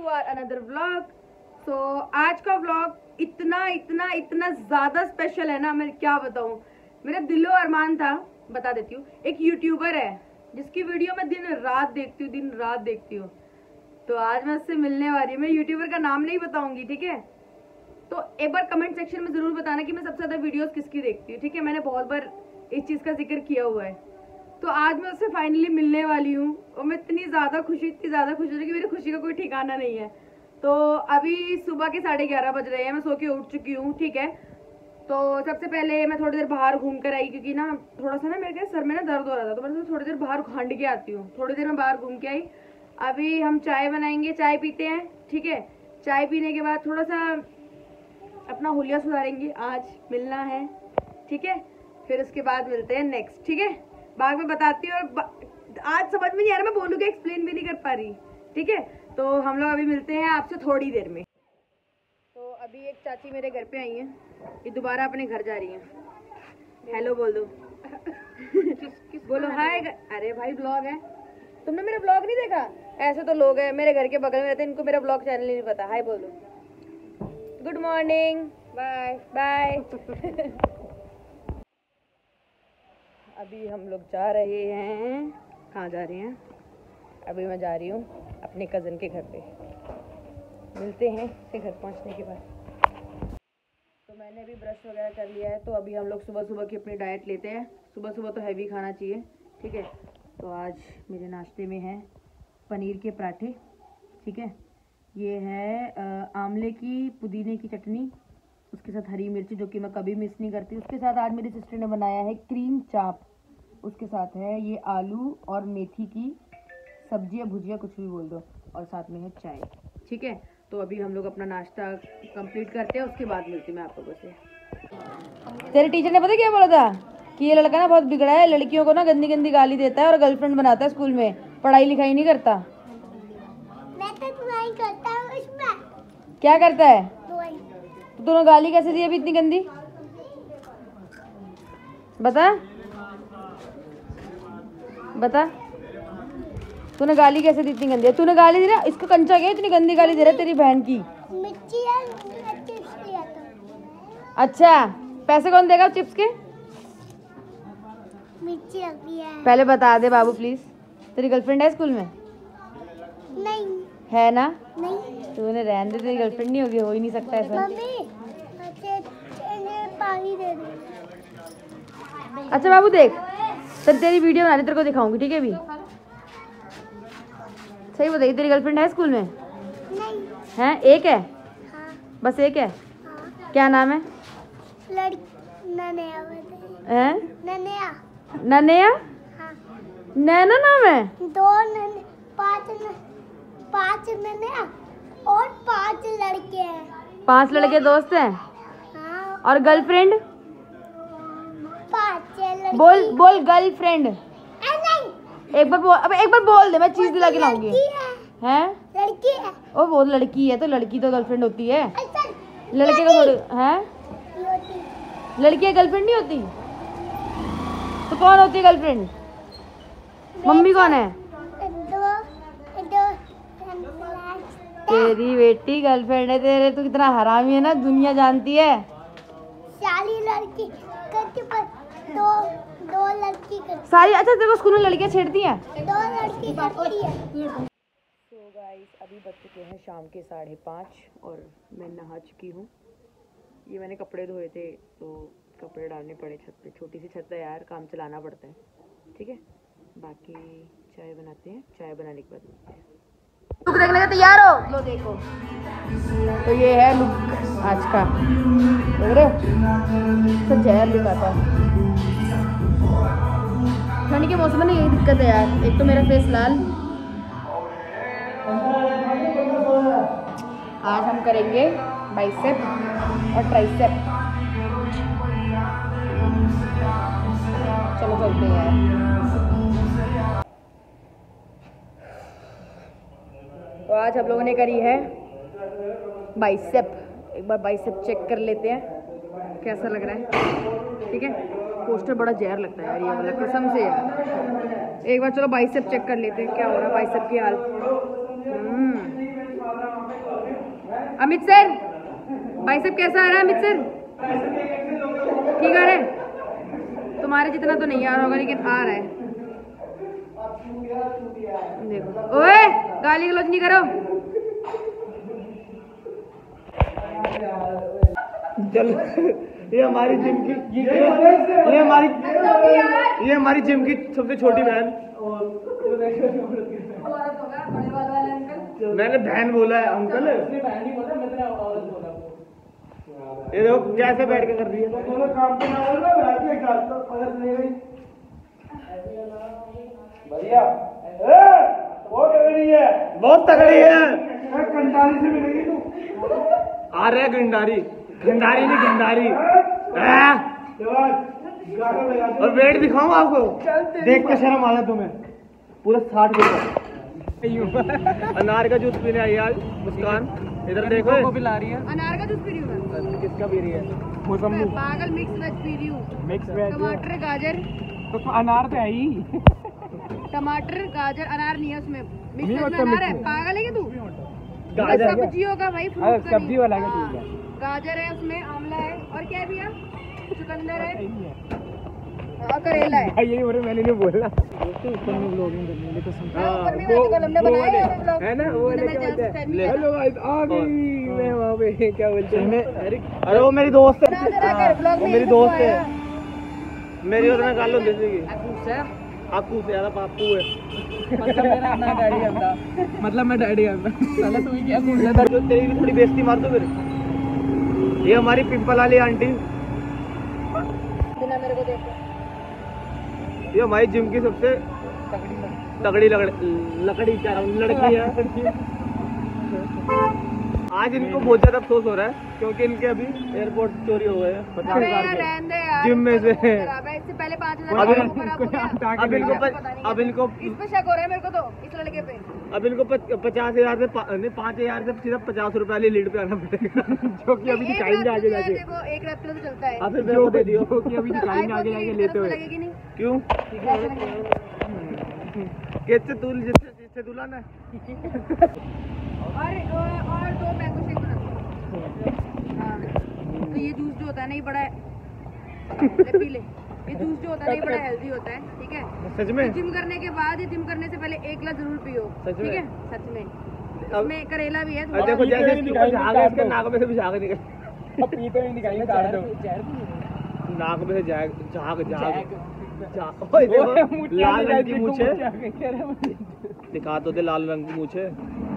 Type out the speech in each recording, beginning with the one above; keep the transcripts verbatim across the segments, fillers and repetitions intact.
Are another vlog. सो आज का vlog इतना इतना इतना ज्यादा स्पेशल है ना, मैं क्या बताऊं। मेरा दिलो अरमान था, बता देती हूँ। एक यूट्यूबर है जिसकी वीडियो मैं दिन रात देखती हूँ, दिन रात देखती हूँ। तो आज मैं उससे मिलने वाली हूँ। मैं यूट्यूबर का नाम नहीं बताऊंगी, ठीक है। तो एक बार कमेंट सेक्शन में जरूर बताना कि मैं सबसे ज्यादा वीडियोस किसकी देखती हूँ, ठीक है। मैंने बहुत बार इस चीज का जिक्र किया हुआ है। तो आज मैं उससे फाइनली मिलने वाली हूँ और मैं इतनी ज्यादा खुशी इतनी ज्यादा खुशी हूँ कि मेरी खुशी का कोई ठिकाना नहीं है। तो अभी सुबह के साढ़े ग्यारह बज रहे हैं, मैं सो के उठ चुकी हूँ, ठीक है। तो सबसे पहले मैं थोड़ी देर बाहर घूम कर आई, क्योंकि ना थोड़ा सा ना मेरे सर में ना दर्द हो रहा था, तो मैं थोड़ी देर बाहर घांड के आती हूँ। थोड़ी देर में बाहर घूम के आई। अभी हम चाय बनाएंगे, चाय पीते हैं, ठीक है। चाय पीने के बाद थोड़ा सा अपना हुलिया सुधारेंगे, आज मिलना है, ठीक है। फिर उसके बाद मिलते हैं नेक्स्ट, ठीक है। बाद में बताती हूँ। और आज समझ में नहीं आ रहा मैं बोलूँगी, एक्सप्लेन भी नहीं कर पा रही, ठीक है। तो हम लोग अभी मिलते हैं आपसे थोड़ी देर में। तो अभी एक चाची मेरे घर पे आई हैं, ये दोबारा अपने घर जा रही हैं। हेलो बोल दो। किस, किस बोलो हाय। अरे भाई ब्लॉग है, तुमने मेरा ब्लॉग नहीं देखा? ऐसे तो लोग हैं मेरे घर के बगल में रहते हैं, इनको मेरा ब्लॉग चैनल नहीं पता। हाय बोल दो। Good morning, bye bye. अभी हम लोग जा रहे हैं, कहाँ जा रहे हैं? अभी मैं जा रही हूँ अपने कज़न के घर पे, मिलते हैं उसके घर पहुँचने के बाद। तो मैंने अभी ब्रश वगैरह कर लिया है, तो अभी हम लोग सुबह सुबह की अपनी डाइट लेते हैं। सुबह सुबह तो हैवी खाना चाहिए, ठीक है। तो आज मेरे नाश्ते में है पनीर के पराठे, ठीक है। ये है आंवले की पुदीने की चटनी, उसके साथ हरी मिर्ची जो कि मैं कभी मिस नहीं करती। उसके साथ आज मेरी सिस्टर ने बनाया है क्रीम चाप, उसके साथ है ये आलू और मेथी की सब्जी या भुजिया, कुछ भी बोल दो, और साथ में है चाय, ठीक है। तो अभी हम लोग अपना नाश्ता कंप्लीट करते हैं, उसके बाद मिलती मैं आप लोगों से। तेरे टीचर ने पता क्या बोला था कि ये लड़का ना बहुत बिगड़ा है, लड़कियों को ना गंदी गंदी गाली देता है और गर्लफ्रेंड बनाता है स्कूल में, पढ़ाई लिखाई नहीं करता। मैं तो पढ़ाई करता हूँ इसमें। क्या करता है? तो तूने गाली कैसे दी अभी इतनी गंदी, बता बता। तूने गाली कैसे दी इतनी गंदी? तूने गाली दी ना, इसको कंचा गया, इतनी गंदी गाली दे रहा है तेरी बहन की। मिर्ची है, चिप्स लिया था। अच्छा, पैसे कौन देगा चिप्स के? मिर्ची लगी है। पहले बता दे बाबू प्लीज, तेरी गर्लफ्रेंड है स्कूल में? नहीं है ना? नहीं। तूने रहने दे, तेरी गर्लफ्रेंड नहीं होगी, हो ही नहीं सकता ऐसा। मम्मी पानी दे दे। अच्छा बाबू देख, तब तेरी वीडियो बना रही, तेरे को दिखाऊंगी, ठीक है। अभी सही बताइए, तेरी गर्लफ्रेंड है स्कूल में? नहीं है, एक है? हाँ। बस एक है? हाँ। क्या नाम है? लड़की ननया है? ननया। ननया? हाँ। नैना नाम है? दो नन पाँच न, पाँच ननया और पाँच लड़के हैं। पांच लड़के दोस्त हैं? हाँ। और गर्लफ्रेंड? पाँच लड़के। बोल बोल गर्लफ्रेंड। नहीं, एक बार बोल, अब एक बार बोल दे, मैं चीज दिला के लाऊंगी। लड़की है। हैं? लड़की है। ओ वो लड़की है, तो लड़की तो गर्लफ्रेंड होती है, अच्छा, लड़के का थोड़ी है। लड़की। लड़की गर्लफ्रेंड नहीं होती, तो कौन होती है गर्लफ्रेंड? मम्मी कौन है? दो दो तेरी बेटी गर्लफ्रेंड है तेरे। तू कितना हरामी है ना, दुनिया जानती है। सारी लड़की करती पर दो दो लड़की करती सारी? अच्छा तेरे को स्कूल में लड़कियां छेड़ती हैं? दो लड़की करती है। तो गाइस अभी बज चुके हैं शाम के साढ़े पाँच और मैं नहा चुकी हूँ। ये मैंने कपड़े धोए थे, तो कपड़े डालने पड़े छत पे। छोटी सी छत है यार, काम चलाना पड़ता है, ठीक है। बाकी चाय बनाते हैं, चाय बनाने के बाद मिलते हैं। लुक देखने के तैयार हो? लो देखो, तो ये है लुक आज का, देख रहे हो? तो जहर लुक आता है। ठंड के मौसम में ना यही दिक्कत है यार, एक तो मेरा फेस लाल। आज हम करेंगे बाइसेप और ट्राइसेप। चलो चलते हैं यार। तो आज हम लोगों ने करी है बाइसेप। एक बार बाइसेप चेक कर लेते हैं कैसा लग रहा है, ठीक है। पोस्टर बड़ा जहर लगता है यार ये वाला, कसम से यार। एक बार चलो बाइसेप चेक कर लेते हैं क्या हो रहा है बाइसेप की हाल। अमित सर भाई साहब कैसा आ रहा है अमित सर? ठीक आ रहा है? तुम्हारे जितना तो नहीं आ रहा होगा लेकिन आ रहा है। देखो ओए गाली गलौज नहीं करो। चल ये हमारी जिम की ये ये हमारी ये हमारी जिम की सबसे छोटी बहन। मैंने बहन बोला है अंकल। ये देखो कैसे बैठ के कर रही है। बढ़िया बहुत तगड़ी है बहुत तगड़ी है। गंडारी से मिलेगी तू। आ रहे गंडारी गंडारी नहीं गंडारी। और वेट दिखाऊं आपको देख के शर्म आ रहा तुम्हें। पूरा साठ किलो अनार का जूस पीने आई आज मुस्कान। इधर देखो को पिला रही है। अनार का जूस पी रही हूँ। किसका पी रही है? मौसमी। पागल मिक्स वेज पी रही हूँ। मिक्स वेज टमाटर गाजर तो अनार तो है ही। टमाटर गाजर अनार नहीं है उसमें। मिक्स वेज में अनार है। पागल है क्या तू? गाजर सब्जियों का भाई फ्रूट का सब्जी वाला है। गाजर है उसमें आंवला है और क्या है भैया चुकंदर है और करेला है। यही बोले मैंने नहीं बोला। दोस्तों ऊपर में व्लॉगिंग करने के लिए तो सुनता है वो हमने बनाया है ना वो हेलो गाइस आ गई मैं वहां पे क्या बोलते हैं। अरे वो मेरी दोस्त है वो मेरी दोस्त है मेरी उसने गाल लो जैसे की आपू से ज्यादा पापू है। मतलब मेरा ना डैडी है मतलब मैं डैडी है साला तू ही क्या बोल रहा है। तेरी भी थोड़ी बेइज्जती मार दो फिर। ये हमारी पिंपल वाली आंटी बिना मेरे को देखो। ये हमारी जिम की सबसे तगड़ी लकड़ी क्या लड़की है। आज इनको बहुत ज्यादा अफसोस हो रहा है क्योंकि इनके अभी एयरपोर्ट चोरी हो गए पचास हजार जिम में से। इससे पहले पाँच हजार अब इनको अब इनको इस पे शक हो रहा है मेरे को तो इस लड़के पे। अब इनको पचास हजार से नहीं पाँच हजार से सीधा पचास रुपए वाली लीड पे आना पड़ेगा जो कि अभी दिखाएंगे आगे जाके। एक रात तो चलता है फिर मेरे को दे दियो जो कि अभी दिखाएंगे आगे जाके लेते हुए। क्यों कैसे तू जिससे दुल्हन है। और और दो मैंगो शेक बना। हाँ तो ये जूस जो होता है नहीं बड़ा पी ले। ये जूस जो होता है नहीं बड़ा हेल्दी होता है ठीक है सच में। जिम करने के बाद या जिम करने से पहले एक गिलास जरूर पियो ठीक है सच में। इसमें करेला भी है। देखो जैसे इसके नाक में से भी झाग निकल पीते ही निकालेंगे काट दो नाक में से झाग झाग झाग लाल रंग की मूंछ है दिखा तो दे लाल रंग की मूंछ है।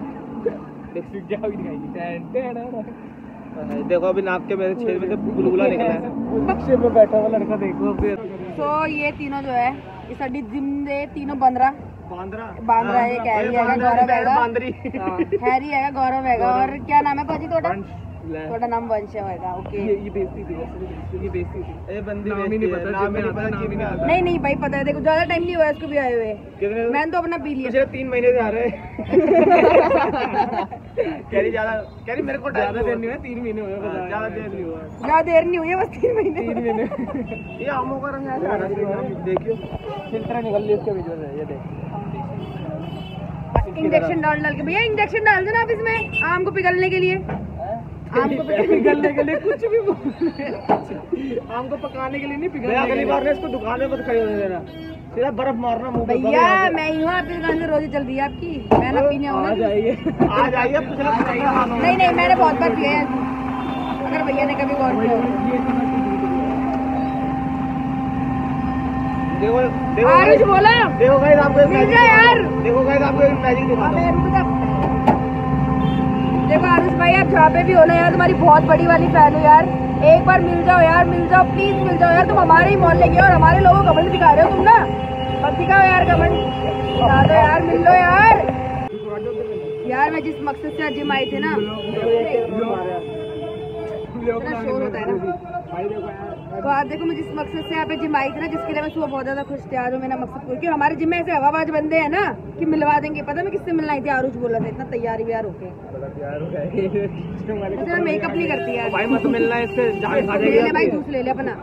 देखो अभी नाक के मेरे छेद में से बुलबुला निकला है। बक्से पे बैठा हुआ लड़का देखो। तो ये तीनों जो है इस अड्डी जिम दे तीनों बंदरा बांद्रा बांद्रा एक हैरी है गौरव हैगा हैरी है गौरव हैगा और क्या नाम है पाजी तोड़ा थोड़ा नाम वंश होगा। ओके ये बेइज्जती थी ये बेइज्जती थी ए बंदी नाम ही नहीं पता नाम नहीं पता नहीं नहीं भाई पता है। देखो ज्यादा टाइम नहीं हुआ इसको भी आए हुए। मैंने तो अपना पी लिया पिछले तीन महीने से आ रहे हैं। कह रही ज्यादा कह रही मेरे को ज्यादा देर नहीं हुआ तीन महीने हुए ज्यादा देर नहीं हुआ ज्यादा देर नहीं हुई है बस तीन महीने तीन महीने। ये आमों का रंग है देखियो फिल्टर निकल लिया इसके बीच में ये देख इंजेक्शन डाल डाल के भैया इंजेक्शन डाल देना आप इसमें आम को पिघलने के लिए। आम को पिघलने के लिए कुछ भी आम को पकाने के लिए नहीं पिघलने। अगली बार इसको दुकान में मत खड़े होने देना सीधा बर्फ मारना मुंह पे। भैया मैं ही हूँ आपकी दुकान से रोज चल रही है आपकी मैं ना पीने आऊँ। आ जाइए आ जाइए नहीं नहीं मैंने बहुत बार पिया है अगर भैया ने कभी गौर किया। देखो देखो आरुष बोला देखो गाइस आपको एक मैजिक यार देखो गाइस आपको एक मैजिक दिखाता हूं। देखो आरुष भाई आप जहाँ पे भी हो ना यार तुम्हारी बहुत बड़ी वाली फैन हो यार। एक बार मिल जाओ यार मिल जाओ प्लीज मिल जाओ यार। तुम हमारे ही मोहल्ले के और हमारे लोगों को कमेंट दिखा रहे हो तुम ना मत दिखाओ यार कमेंट दिखा दो यार मिल लो यार। यार मैं जिस मकसद से आज जिम आई थी ना शोर होता है ना तो आप देखो मैं जिस मकसद से यहाँ पे जिम आई थी ना जिसके लिए मैं सुबह बहुत ज्यादा खुश थी। आज मेरा मकसद पूरा क्योंकि हमारे जिम में ऐसे हवाबाज बंदे हैं ना कि मिलवा देंगे। पता मैं किससे मिलना आई थी आरुष बोला था इतना तैयारी व्यार होके मेकअप नहीं करती यार भाई मत मिलना इससे भाई जूस ले ले अपना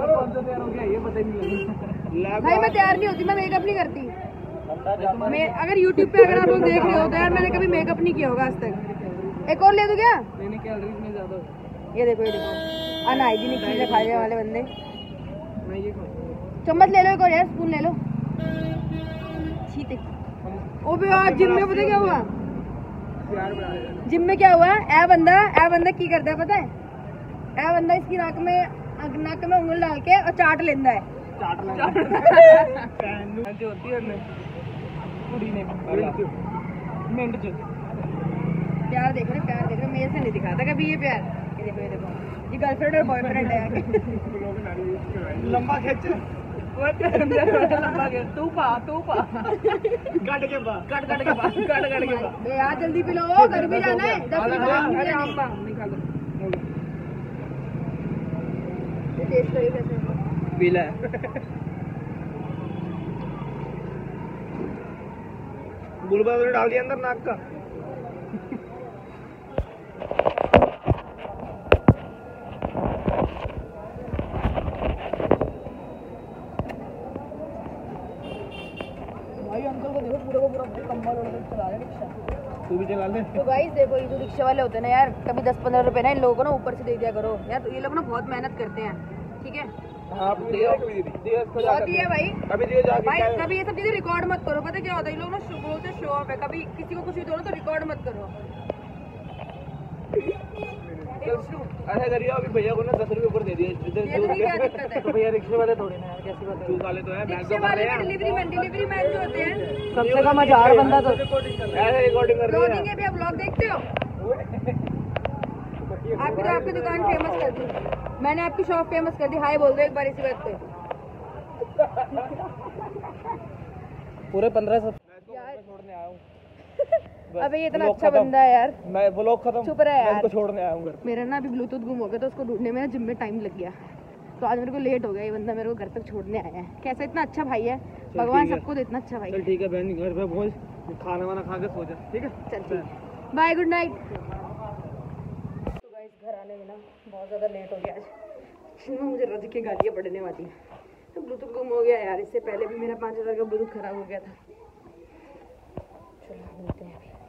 भाई मैं तैयार नहीं होती मैं मेकअप नहीं करती। मैं अगर यूट्यूब पे अगर आप लोग देख रहे हो तो यार मैंने कभी मेकअप नहीं किया होगा आज तक एक और ले दूं क्या? नहीं नहीं कैलोरीज में ज्यादा होता ये देखो ये देखो अनहाइजीनिक चीजें खाने वाले बंदे। है। मैं ये खाऊंगा। चम्मच ले लो एक और यार, स्पून ले लो। छीते ओ बे यार, जिम में पता क्या हुआ? प्यार बढ़ा देगा। जिम में क्या हुआ? ए बंदा ए बंदा की करता है पता है? ए बंदा इसकी नाक में नाक में उंगल डाल के और चाट लेंदा है। चाट लगा जो होती है ना कुड़ी ने मिनट च प्यार देख रहे प्यार देख रहे मेरे से नहीं दिखाता कभी ये प्यार। ये देखो ये देखो ये गर्लफ्रेंड और बॉयफ्रेंड है। लंबा खींच लंबा खींच तू पा तू पा काट के पा काट काट के पा काट काट के पा। बे यार जल्दी पी लो, घर भी जाना है। दस मिनट अरे आम पा निकाल टेस्ट करिए कैसे पीला बुलबुल डाल दिया अंदर नाक का। भाई अंकल को देखो पूरा को पूरा कंबल ओढ़ के चला रहे रिक्शा। तू भी चला ले। तो गाइस देखो ये जो रिक्शा वाले होते हैं ना यार, कभी दस पंद्रह रुपए ना इन लोगों को ना ऊपर से दे दिया करो यार। तो ये लोग ना बहुत मेहनत करते हैं, ठीक है? आप दिया दिया इसको बहुत ही है भाई। कभी दिए जाके भाई कभी ये सब चीजें रिकॉर्ड मत करो, पता क्या होता है? ये लोग ना शो बोलते शो ऑफ है। कभी किसी को कुछ भी दो ना तो रिकॉर्ड मत करो। ऐसा करिए अभी भैया को ना दस रुपए ऊपर दे दिए। ये तो नहीं क्या दिक्कत है? तो भैया रिक्शे वाले थोड़े ना यार, कैसी बात है? चूक वाले तो है, रिक्शे वाले में डिलीवरी मैन डिलीवरी मैन जो होते हैं सबसे कम हजार बंदा तो ऐसे रिकॉर्डिंग कर रहे ब्लॉगिंग है भी। आप ब्लॉग देखते हो? आपकी तो आपकी दुकान फेमस कर दी मैंने, आपकी शॉप फेमस कर दी। हाय बोल दो एक बार इसी बात पे। पूरे पंद्रह सौ छोड़ने आया हूँ। अबे ये इतना अच्छा बंदा है यार। मैं व्लॉग खत्म, चुप रहा है यार। मैं इसको छोड़ने आया हूँ घर। मेरा ना अभी ब्लूटूथ गुम हो गया तो उसको ढूंढने में ना जिम में टाइम लग गया, तो आज मेरे को लेट हो गया। ये बंदा मेरे को घर तक छोड़ने आया है। कैसा इतना अच्छा भाई है, भगवान सबको दे इतना अच्छा भाई है। ठीक है बहन, घर पे पहुँच खाना वाना खा के सो जा, ठीक है? चल ठीक, बाय गुड नाइट। तो गाइस घर आने में ना बहुत ज़्यादा लेट हो गया आज। मुझे रज की गालियाँ पड़ने वाली हैं। तो ब्लूटूथ गुम हो गया यार, इससे पहले भी मेरा पाँच हज़ार का ब्लूटूथ खराब हो गया था। चलो मिलते हैं अभी।